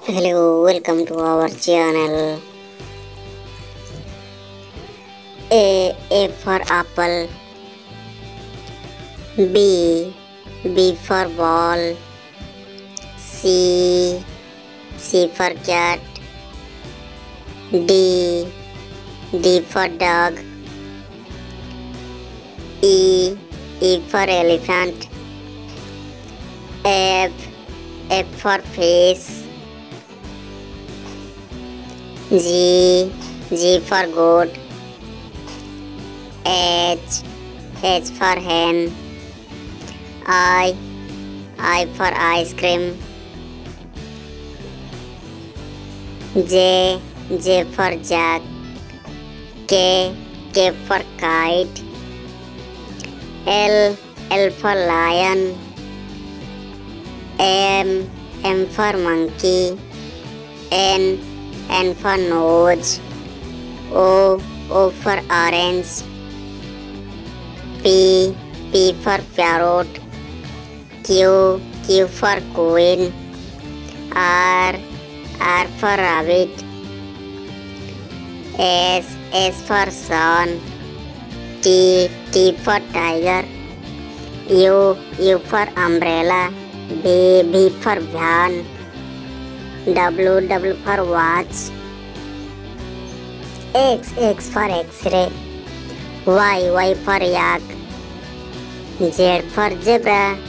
Hello, welcome to our channel. A for apple. B for ball. C for cat. D for dog. E for elephant. F for face. G for goat. H for hen. I for ice cream. J for jack. K for kite. L for lion. M for monkey. N for nose. O for orange. P for parrot. Q for queen. R for rabbit. S for sun. T for tiger. U for umbrella. V for van. W for watch. X for X-ray. Y for yak. Z for zebra.